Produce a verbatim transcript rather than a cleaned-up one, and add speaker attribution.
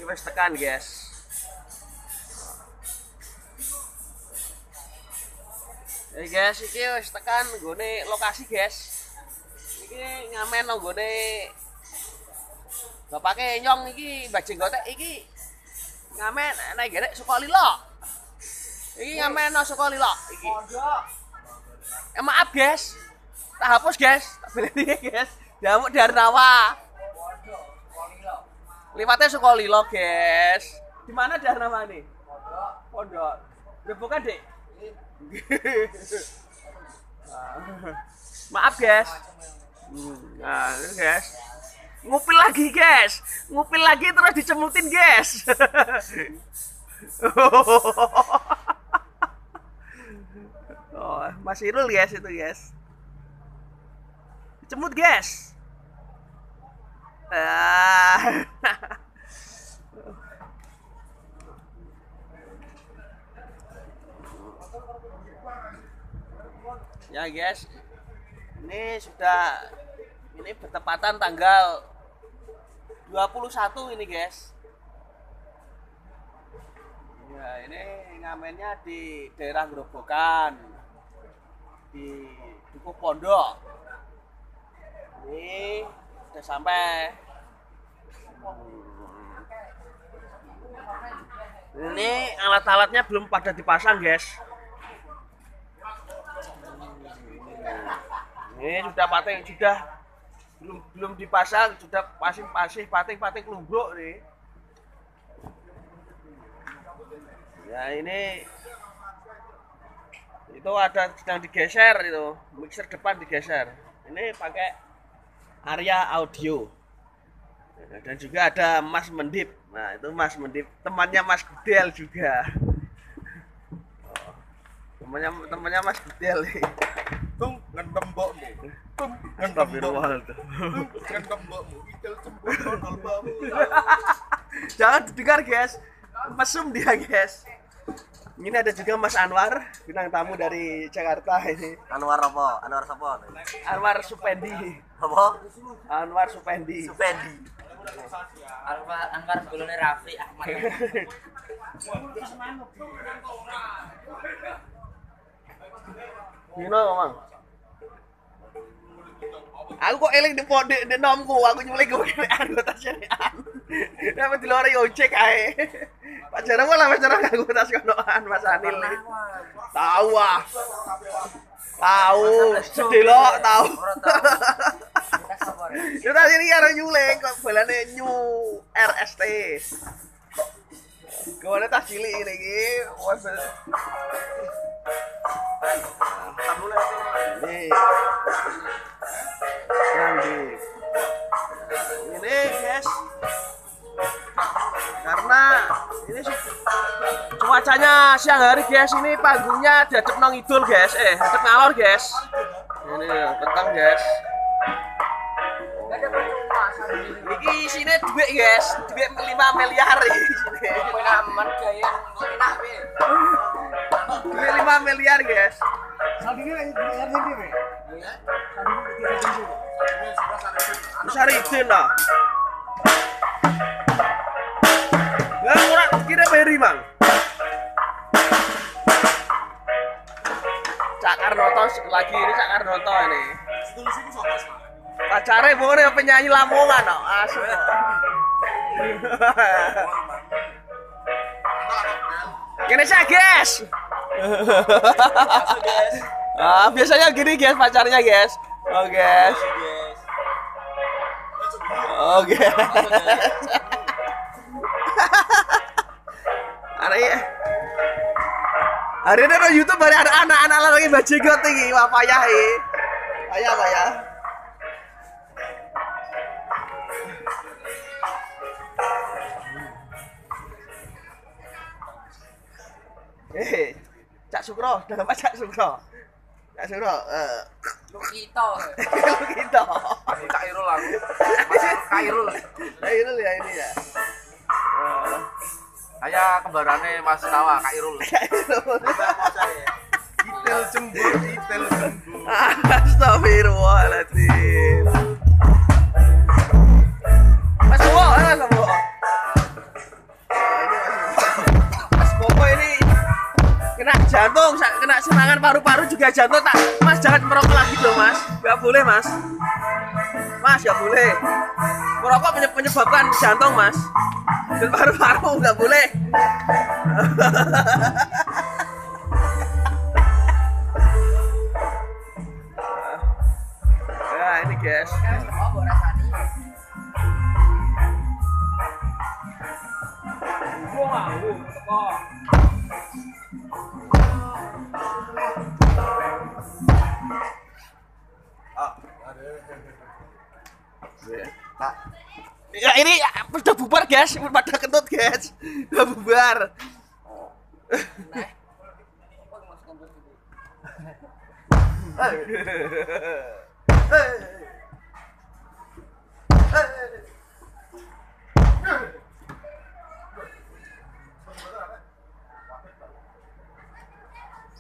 Speaker 1: Ini wis tekan, guys. Eh guys, iki wis tekan nggone lokasi, guys. Iki ngamen nang nggone bapake nyong iki Mbak Jenggotek iki ngamen nek gerek saka Lilo. Iki ngamen nang saka Lilo iki. Eh, maaf, guys. Tak hapus, guys. Tak beleni, guys. Damuk Darnawa. Liwatnya saka Lilo, guys. Di mana Darnawa nih? Pondok. Pondok. Bukan, Dek? Maaf, guys. Nah, ini, guys. Ngupil lagi, guys. Ngupil lagi terus dicemutin, guys. Oh, Mas Irul, guys, itu, guys. Cemut, guys. Ah. Ya, guys. Ini sudah ini bertepatan tanggal dua puluh satu ini, guys. Ya, ini ngamennya di daerah Grobogan. Di Dukuh Pondok. Ini udah sampai. Ini alat-alatnya belum pada dipasang, guys. Ini sudah pating, sudah belum belum dipasang, sudah pasing-pasing pating-pating lumbruk nih. Ya, ini itu ada sedang digeser itu, mixer depan digeser. Ini pakai area audio. Dan juga ada Mas Mendip. Nah, itu Mas Mendip, temannya Mas Gudel juga. Oh, temannya temannya Mas Gudel nih.
Speaker 2: Tung ngendem mbokmu. Tung
Speaker 1: ngendem mbokmu.
Speaker 2: Ngendem mbokmu. Ikel cembur nol bamu.
Speaker 1: Jangan didengar, guys. Mesum dia, guys. Ini ada juga Mas Anwar, bintang tamu dari Jakarta ini.
Speaker 3: Anwar apa? Anwar siapa?
Speaker 1: Anwar Supendi.
Speaker 3: Apa?
Speaker 1: Anwar Supendi.
Speaker 3: Supendi.
Speaker 4: Anwar Anwar sebelumnya Raffi Ahmad.
Speaker 1: Dino, Mang. Aku kok eling di pondok di nomku, aku nyulik gue anggota syariat. Dapat di luar ojek ae. Pak Jarang malah Mas Jarang anggota konoan Mas Anil. Tahu ah. Tahu, sedelok tahu. Kita tadi ini arah nyulik kok balane nyu R S T. Gimana tas cilik ini iki? Ini Randy. Ini, guys. Karena ini cuacanya siang hari, guys. Ini panggungnya diadep nang idul, guys. Eh, hadep ngalor, guys. Ini petang, guys. Iki isine duit, guys. Duit lima miliar iki isine.
Speaker 4: Aman gaya enak piye?
Speaker 1: Duit lima miliar, guys.
Speaker 2: Sadine lagi bayar nanti, Be.
Speaker 4: Iya.
Speaker 2: Sadine tiga ribu.
Speaker 1: Besar izin lah. Ya, ora kira beri, Mang. Cak Karnoto lagi ini Cak Karnoto ini.
Speaker 2: Setulis iku sapa, Mas?
Speaker 1: Pacare boleh penyanyi Lamongan kok. Asuk. Gini sih, guys. Ah, biasanya gini, guys, pacarnya, guys. Oh, guys. Oh, guys. Hari hari ini ada YouTube ada anak-anak lagi baca got tinggi, wah payah ini, payah payah. Eh, Cak Sukro, nama Cak Sukro. Cak Sukro, eh,
Speaker 4: Lukito.
Speaker 1: Lukito.
Speaker 4: Kak Irul aku. Kak Irul.
Speaker 1: Kak Irul ya ini ya.
Speaker 4: Saya kembarannya Mas Tawa, Kak Irul.
Speaker 1: Kak Irul.
Speaker 2: Itel cembur, itel cembur.
Speaker 1: Astagfirullahaladzim. Mas Bowo, Mas Bowo. kayak jantung tak. Mas jangan merokok lagi dong mas. Gak boleh mas. Mas gak boleh. Merokok menye- menyebabkan jantung mas. Dan paru-paru gak boleh. Ya ini guys.
Speaker 2: Tak.
Speaker 1: Ya ini udah bubar guys, pada kentut guys, udah bubar.
Speaker 2: Hey.